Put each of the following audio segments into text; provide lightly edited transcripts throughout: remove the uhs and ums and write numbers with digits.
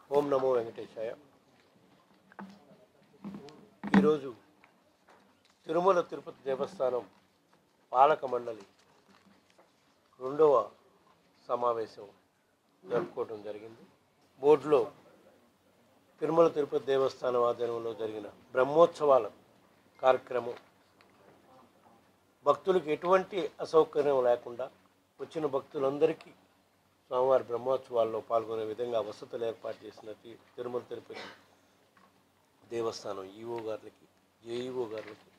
ఓం నమో వెంకటేశాయ. ఈరోజు తిరుమల తిరుపతి దేవస్థానం పాలక మండలి 2వ సమావేశం జరుపుకోవడం జరిగింది. బోర్డులో తిరుమల తిరుపతి దేవస్థానం ఆధ్వర్యంలో జరిగిన బ్రహ్మోత్సవాల కార్యక్రమం భక్తులకు ఎటువంటి అసౌకర్యం లేకుండా వచ్చిన భక్తులందరికీ స్వామివారి బ్రహ్మోత్సవాల్లో పాల్గొనే విధంగా వసతులు ఏర్పాటు చేసినట్టు తిరుమల తిరుపతి దేవస్థానం ఈఓ గారులకి, జేఈఓ గారులకి,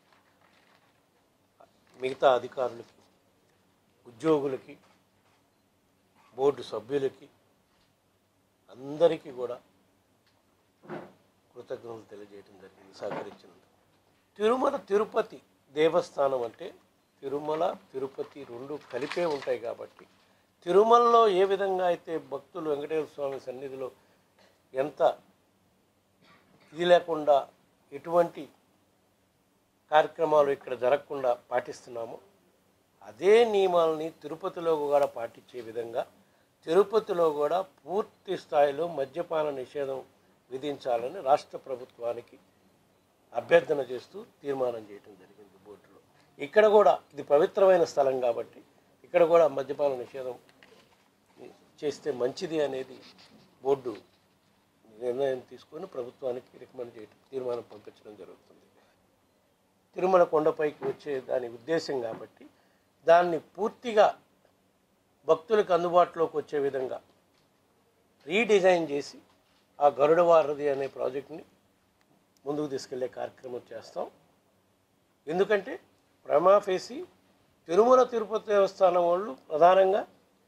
మిగతా అధికారులకి, ఉద్యోగులకి, బోర్డు సభ్యులకి అందరికీ కూడా కృతజ్ఞతలు తెలియజేయడం జరిగింది సహకరించినందుకు. తిరుమల తిరుపతి దేవస్థానం అంటే తిరుమల తిరుపతి రెండు కలిపే ఉంటాయి కాబట్టి తిరుమలలో ఏ విధంగా అయితే భక్తులు వెంకటేశ్వర స్వామి సన్నిధిలో ఎంత ఇది లేకుండా ఎటువంటి కార్యక్రమాలు ఇక్కడ జరగకుండా పాటిస్తున్నామో అదే నియమాలని తిరుపతిలో కూడా పాటించే విధంగా తిరుపతిలో కూడా పూర్తి స్థాయిలో మద్యపాన నిషేధం విధించాలని రాష్ట్ర ప్రభుత్వానికి అభ్యర్థన చేస్తూ తీర్మానం చేయడం జరిగింది బోర్డులో. ఇక్కడ కూడా ఇది పవిత్రమైన స్థలం కాబట్టి ఇక్కడ కూడా మద్యపాన నిషేధం చేస్తే మంచిది అనేది బోర్డు నిర్ణయం తీసుకొని ప్రభుత్వానికి రికమెండ్ చేయడం, తీర్మానం పంపించడం జరుగుతుంది. తిరుమల కొండపైకి వచ్చే దాని ఉద్దేశం కాబట్టి దాన్ని పూర్తిగా భక్తులకు అందుబాటులోకి వచ్చే విధంగా రీడిజైన్ చేసి ఆ గరుడ వారధి అనే ప్రాజెక్ట్ని ముందుకు తీసుకెళ్లే కార్యక్రమం చేస్తాం. ఎందుకంటే ప్రమాఫేసి తిరుమల తిరుపతి దేవస్థానం వాళ్ళు ప్రధానంగా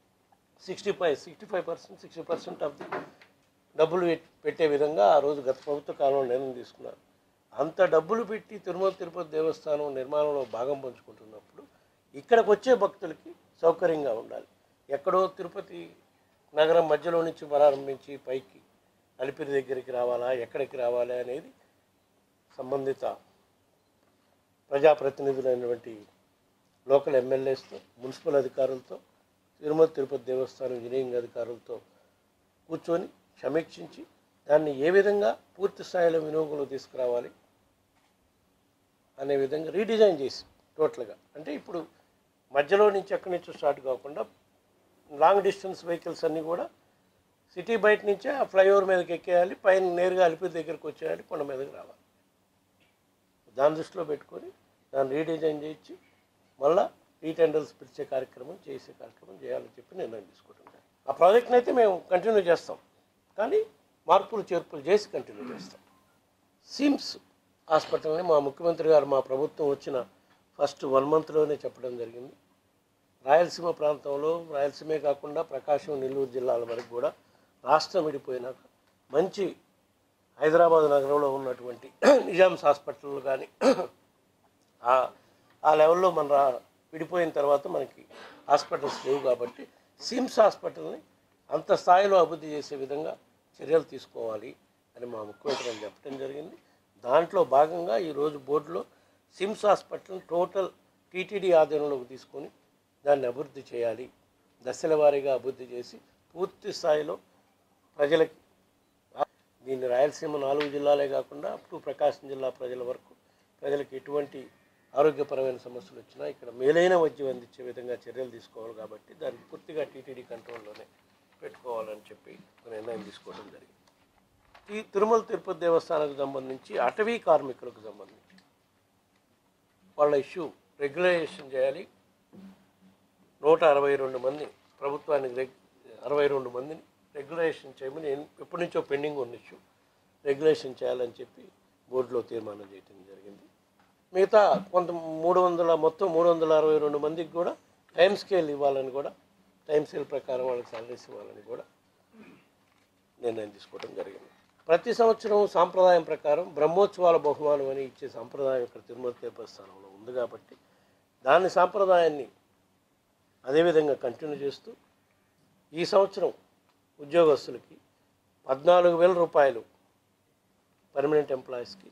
60% ఆఫ్ ది డబ్బులు పెట్టే విధంగా ఆ రోజు గత ప్రభుత్వ కాలంలో నిర్ణయం తీసుకున్నారు. అంత డబ్బులు పెట్టి తిరుమల తిరుపతి దేవస్థానం నిర్మాణంలో భాగం పంచుకుంటున్నప్పుడు ఇక్కడికి వచ్చే భక్తులకి సౌకర్యంగా ఉండాలి. ఎక్కడో తిరుపతి నగరం మధ్యలో నుంచి ప్రారంభించి పైకి అలిపిరి దగ్గరికి రావాలా, ఎక్కడికి రావాలి అనేది సంబంధిత ప్రజాప్రతినిధులైనటువంటి లోకల్ ఎమ్మెల్యేస్తో, మున్సిపల్ అధికారులతో, తిరుమల తిరుపతి దేవస్థానం ఇంజనీరింగ్ అధికారులతో కూర్చొని సమీక్షించి దాన్ని ఏ విధంగా పూర్తి స్థాయిలో వినియోగంలో తీసుకురావాలి అనే విధంగా రీడిజైన్ చేసి టోటల్గా, అంటే ఇప్పుడు మధ్యలో నుంచి ఎక్కడి నుంచో స్టార్ట్ కాకుండా లాంగ్ డిస్టెన్స్ వెహికల్స్ అన్నీ కూడా సిటీ బయట నుంచే ఆ ఫ్లైఓవర్ మీదకి ఎక్కేయాలి, పైన నేరుగా అలిపిరి దగ్గరికి వచ్చేయాలి, కొండ మీదకి రావాలి. దాని దృష్టిలో పెట్టుకొని దాన్ని రీడిజైన్ చేయించి మళ్ళీ రీటెండర్స్ పిలిచే కార్యక్రమం చేయాలని చెప్పి నిర్ణయం తీసుకుంటున్నాం. ఆ ప్రాజెక్ట్ని అయితే మేము కంటిన్యూ చేస్తాం, కానీ మార్పులు చేర్పులు చేసి కంటిన్యూ చేస్తాం. సిమ్స్ హాస్పిటల్ని మా ముఖ్యమంత్రి గారు మా ప్రభుత్వం వచ్చిన ఫస్ట్ 1 మంత్లోనే చెప్పడం జరిగింది. రాయలసీమ ప్రాంతంలో, రాయలసీమే కాకుండా ప్రకాశం, నెల్లూరు జిల్లాల వరకు కూడా రాష్ట్రం విడిపోయినాక మంచి హైదరాబాద్ నగరంలో ఉన్నటువంటి నిజామ్స్ హాస్పిటల్ కానీ ఆ లెవెల్లో మన విడిపోయిన తర్వాత మనకి హాస్పిటల్స్ లేవు కాబట్టి సిమ్స్ హాస్పిటల్ని అంత స్థాయిలో అభివృద్ధి చేసే విధంగా చర్యలు తీసుకోవాలి అని మా ముఖ్యమంత్రి అని చెప్పడం జరిగింది. దాంట్లో భాగంగా ఈరోజు బోర్డులో సిమ్స్ హాస్పిటల్ని టోటల్ టీటీడీ ఆధీనంలోకి తీసుకొని దాన్ని అభివృద్ధి చేయాలి, దశల వారీగా అభివృద్ధి చేసి పూర్తి స్థాయిలో ప్రజలకి, దీన్ని రాయలసీమ 4 జిల్లాలే కాకుండా అప్ టు ప్రకాశం జిల్లా ప్రజల వరకు ప్రజలకు ఎటువంటి ఆరోగ్యపరమైన సమస్యలు వచ్చినా ఇక్కడ మేలైన వైద్యం అందించే విధంగా చర్యలు తీసుకోవాలి కాబట్టి దాన్ని పూర్తిగా టీటీడీ కంట్రోల్లోనే పెట్టుకోవాలని చెప్పి నిర్ణయం తీసుకోవడం జరిగింది. ఈ తిరుమల తిరుపతి దేవస్థానానికి సంబంధించి అటవీ కార్మికులకు సంబంధించి వాళ్ళ ఇష్యూ రెగ్యులేషన్ చేయాలి. 162 మంది ప్రభుత్వానికి 62 మందిని రెగ్యులేషన్ చేయమని ఎప్పటి నుంచో పెండింగ్ ఉన్న ఇష్యూ రెగ్యులేషన్ చేయాలని చెప్పి బోర్డులో తీర్మానం చేయడం జరిగింది. మిగతా మొత్తం 362 మందికి కూడా టైం స్కేల్ ఇవ్వాలని కూడా, టైం స్కేల్ ప్రకారం వాళ్ళకి సాలరీస్ ఇవ్వాలని కూడా నిర్ణయం తీసుకోవడం జరిగింది. ప్రతి సంవత్సరం సాంప్రదాయం ప్రకారం బ్రహ్మోత్సవాల బహుమానం అని ఇచ్చే సాంప్రదాయం ఇక్కడ తిరుమల దేవస్థానంలో ఉంది కాబట్టి దాని సాంప్రదాయాన్ని అదేవిధంగా కంటిన్యూ చేస్తూ ఈ సంవత్సరం ఉద్యోగస్తులకి 14,000 రూపాయలు పర్మనెంట్ ఎంప్లాయీస్కి,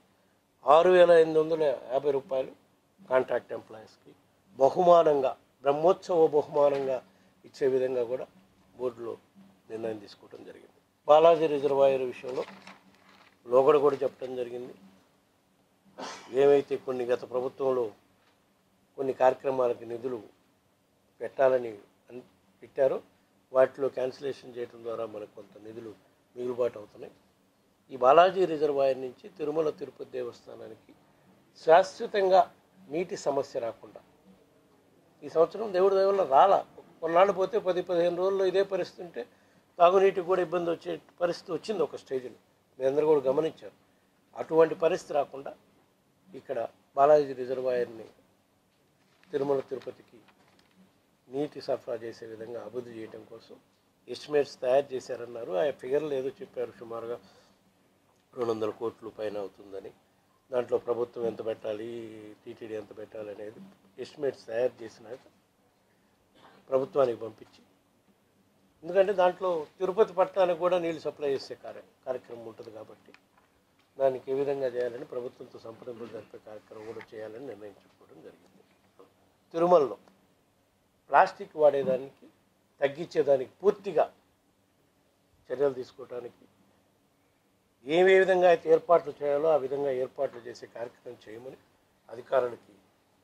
6,850 రూపాయలు కాంట్రాక్ట్ ఎంప్లాయీస్కి బహుమానంగా, బ్రహ్మోత్సవ బహుమానంగా ఇచ్చే విధంగా కూడా బోర్డులో నిర్ణయం తీసుకోవడం జరిగింది. బాలాజీ రిజర్వాయర్ విషయంలో లోగడ కూడా చెప్పడం జరిగింది. ఏమైతే కొన్ని గత ప్రభుత్వంలో కొన్ని కార్యక్రమాలకి నిధులు పెట్టాలని పెట్టారో వాటిలో క్యాన్సిలేషన్ చేయడం ద్వారా మనకు కొంత నిధులు మిగులుబాటు అవుతున్నాయి. ఈ బాలాజీ రిజర్వాయర్ నుంచి తిరుమల తిరుపతి దేవస్థానానికి శాశ్వతంగా నీటి సమస్య రాకుండా ఈ సంవత్సరం దేవుడి దయ వల్ల రాలా. కొన్నాళ్ళు పోతే 10-15 రోజుల్లో ఇదే పరిస్థితి ఉంటే తాగునీటికి కూడా ఇబ్బంది వచ్చే పరిస్థితి వచ్చింది ఒక స్టేజ్లో. మీరందరూ కూడా గమనించారు. అటువంటి పరిస్థితి రాకుండా ఇక్కడ బాలాజీ రిజర్వాయర్ని తిరుమల తిరుపతికి నీటి సరఫరా చేసే విధంగా అభివృద్ధి చేయడం కోసం ఎస్టిమేట్స్ తయారు చేశారన్నారు. ఆ ఫిగర్లు ఏదో చెప్పారు, సుమారుగా 200 కోట్ల పైన అవుతుందని. దాంట్లో ప్రభుత్వం ఎంత పెట్టాలి, టీటీడీ ఎంత పెట్టాలి అనేది ఎస్టిమేట్స్ తయారు చేసినాక ప్రభుత్వానికి పంపించి, ఎందుకంటే దాంట్లో తిరుపతి పట్టణానికి కూడా నీళ్లు సప్లై చేసే కార్యక్రమం ఉంటుంది కాబట్టి దానికి ఏ విధంగా చేయాలని ప్రభుత్వంతో సంప్రదింపులు జరిపే కార్యక్రమం కూడా చేయాలని నిర్ణయించుకోవడం జరిగింది. తిరుమలలో ప్లాస్టిక్ వాడేదానికి తగ్గించేదానికి పూర్తిగా చర్యలు తీసుకోవడానికి ఏ విధంగా అయితే ఏర్పాట్లు చేయాలో ఆ విధంగా ఏర్పాట్లు చేసే కార్యక్రమం చేయమని అధికారులకి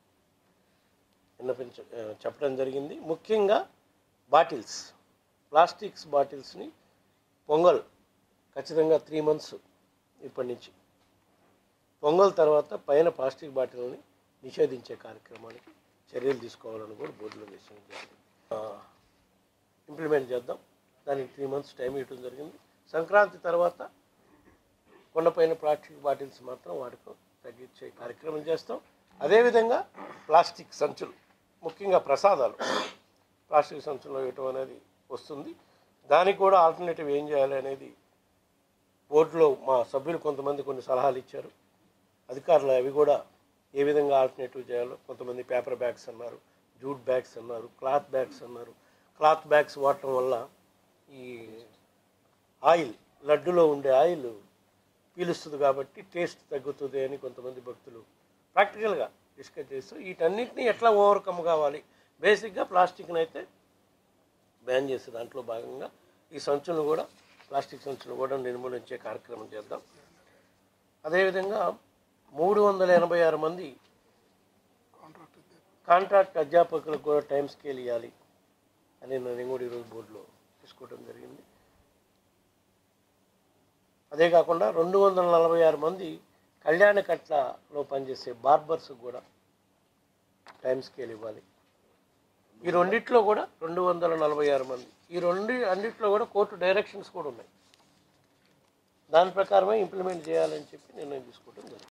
చెప్పడం జరిగింది. ముఖ్యంగా బాటిల్స్, ప్లాస్టిక్స్ బాటిల్స్ని పొంగల్ ఖచ్చితంగా 3 months ఇప్పటి నుంచి పొంగల్ తర్వాత పైన ప్లాస్టిక్ బాటిల్ని నిషేధించే కార్యక్రమానికి చర్యలు తీసుకోవాలని కూడా బోర్డులో వేసిన ఇంప్లిమెంట్ చేద్దాం. దానికి 3 months టైం ఇవ్వడం జరిగింది. సంక్రాంతి తర్వాత కొండపైన ప్లాస్టిక్ బాటిల్స్ మాత్రం వాడుకో తగ్గించే కార్యక్రమం చేస్తాం. అదేవిధంగా ప్లాస్టిక్ సంచులు, ముఖ్యంగా ప్రసాదాలు ప్లాస్టిక్ సంచుల్లో ఇవ్వటం అనేది వస్తుంది. దానికి కూడా ఆల్టర్నేటివ్ ఏం చేయాలి అనేది బోర్డులో మా సభ్యులు కొంతమంది కొన్ని సలహాలు ఇచ్చారు. అధికారులు అవి కూడా ఏ విధంగా ఆల్టర్నేటివ్ చేయాలో, కొంతమంది పేపర్ బ్యాగ్స్ అన్నారు, జూట్ బ్యాగ్స్ అన్నారు, క్లాత్ బ్యాగ్స్ అన్నారు. క్లాత్ బ్యాగ్స్ వాడటం వల్ల ఈ ఆయిల్, లడ్డులో ఉండే ఆయిల్ పీలుస్తుంది కాబట్టి టేస్ట్ తగ్గుతుంది అని కొంతమంది భక్తులు ప్రాక్టికల్గా డిస్కస్ చేస్తూ వీటన్నిటిని ఎట్లా ఓవర్కమ్ కావాలి. బేసిక్గా ప్లాస్టిక్ని అయితే బ్యాన్ చేసే దాంట్లో భాగంగా ఈ సంచులను కూడా, ప్లాస్టిక్ సంచులను కూడా నిర్మూలించే కార్యక్రమం చేద్దాం. అదేవిధంగా 386 మంది కాంట్రాక్ట్ అధ్యాపకులకు కూడా టైం స్కేల్ ఇవ్వాలి అని నేను కూడా ఈరోజు బోర్డులో తీసుకోవడం జరిగింది. అదే కాకుండా 246 మంది కళ్యాణ కట్లలో పనిచేసే బార్బర్స్ కూడా టైం స్కేల్ ఇవ్వాలి. ఈ రెండిట్లో కూడా 246 మంది, ఈ అన్నిట్లో కూడా కోర్టు డైరెక్షన్స్ కూడా ఉన్నాయి. దాని ప్రకారమే ఇంప్లిమెంట్ చేయాలని చెప్పి నిర్ణయం తీసుకోవడం జరిగింది.